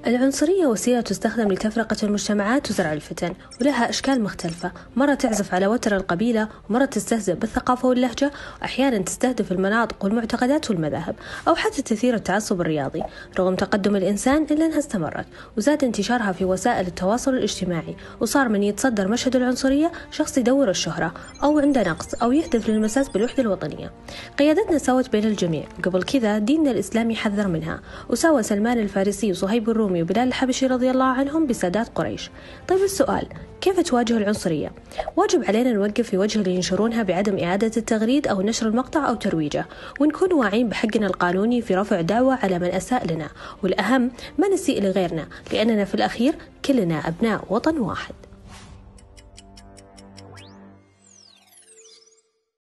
العنصرية وسيلة تستخدم لتفرقة المجتمعات وزرع الفتن، ولها أشكال مختلفة، مرة تعزف على وتر القبيلة، ومرة تستهزئ بالثقافة واللهجة، وأحيانا تستهدف المناطق والمعتقدات والمذاهب، أو حتى تثير التعصب الرياضي. رغم تقدم الإنسان إلا أنها استمرت، وزاد انتشارها في وسائل التواصل الاجتماعي، وصار من يتصدر مشهد العنصرية شخص يدور الشهرة أو عنده نقص أو يهدف للمساس بالوحدة الوطنية. قيادتنا سوت بين الجميع، قبل كذا ديننا الإسلامي حذر منها، وساوى سلمان الفارسي وصهيب الرومي وبلال الحبشي رضي الله عنهم بسادات قريش. طيب السؤال، كيف تواجه العنصرية؟ واجب علينا نوقف في وجه اللي ينشرونها بعدم إعادة التغريد أو نشر المقطع أو ترويجه، ونكون واعين بحقنا القانوني في رفع دعوة على من أساء لنا، والأهم ما نسيء لغيرنا، لأننا في الأخير كلنا أبناء وطن واحد.